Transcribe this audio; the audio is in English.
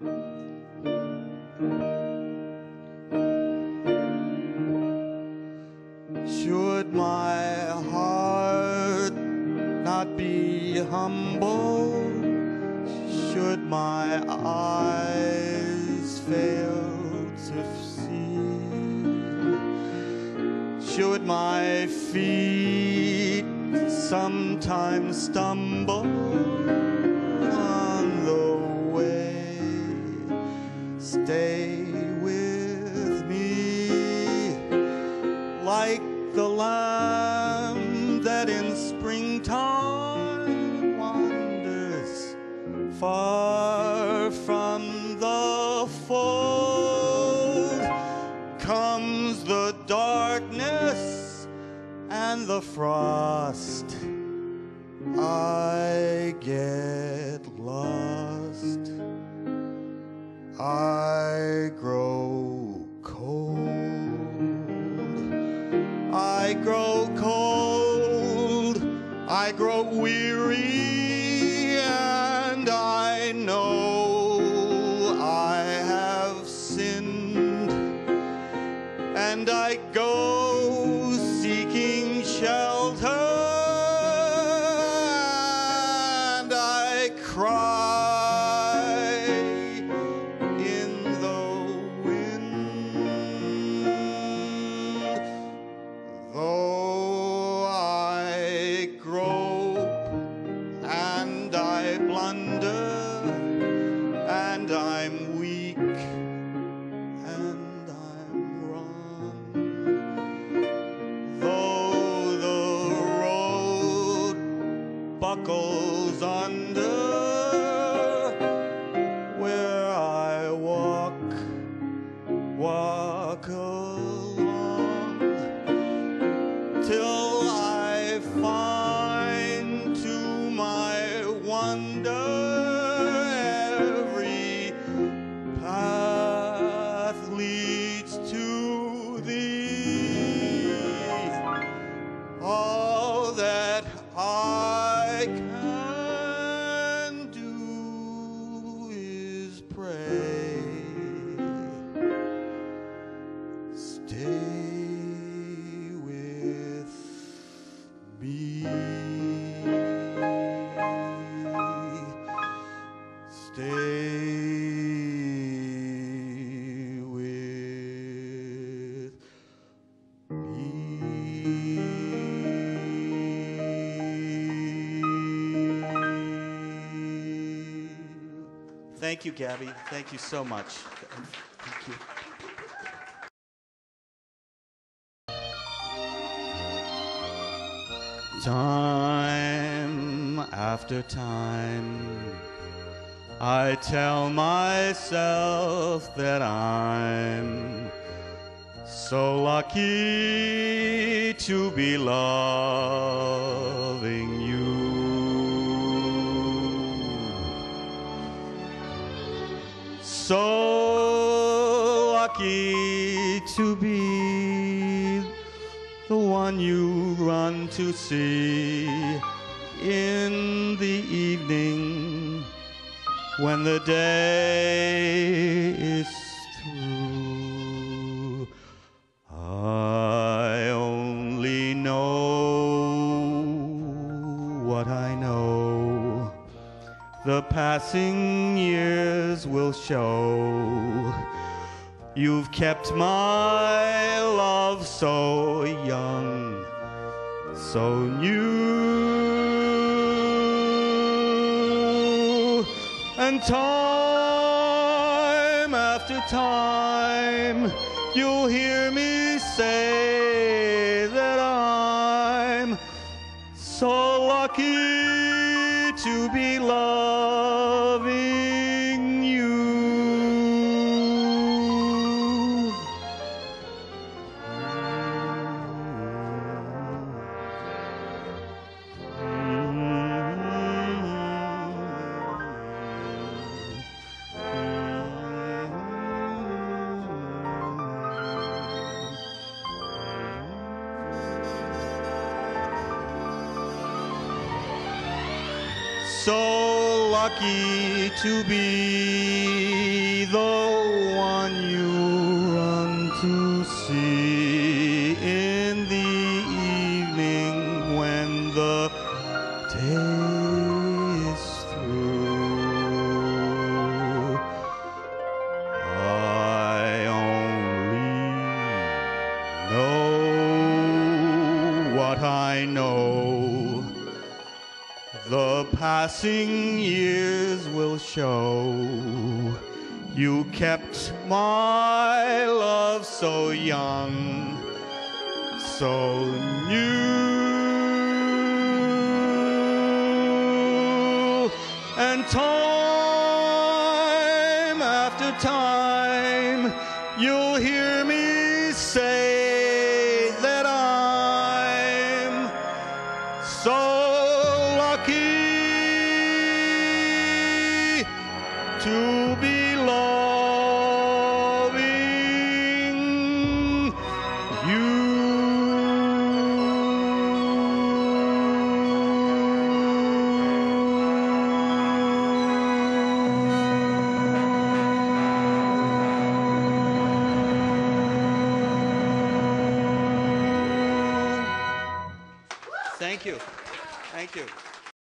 Should my heart not be humble? Should my eyes fail to see? Should my feet sometimes stumble on the way? Stay with me like the lamb that in springtime wanders far from the fold. Comes the darkness and the frost, I get lost. I grow cold. I grow cold. I grow weary, and I know I have sinned, and I go seeking shelter, and I cry in the wind, though I grope and I blunder, and I'm weak and I'm wrong. Though the road buckles under where I walk along, till I find to my wonder every path leads to thee. All that I can do is pray. Stay with me. Stay with me. Thank you, Gabby. Thank you so much. Thank you. Time after time, I tell myself that I'm so lucky to be loving you. So lucky to be the one you run to see in the evening when the day is through. I only know what I know. The passing years will show. You've kept my love so young, so new. And time after time, you'll hear me say that I'm so lucky to be loving you. so lucky to be the one you run to see in the evening when the day is through. I only know what I know. The passing years will show. You kept my love so young, so new. And time after time, you'll hear me say that I'm so lucky to be loving you. Thank you. Thank you.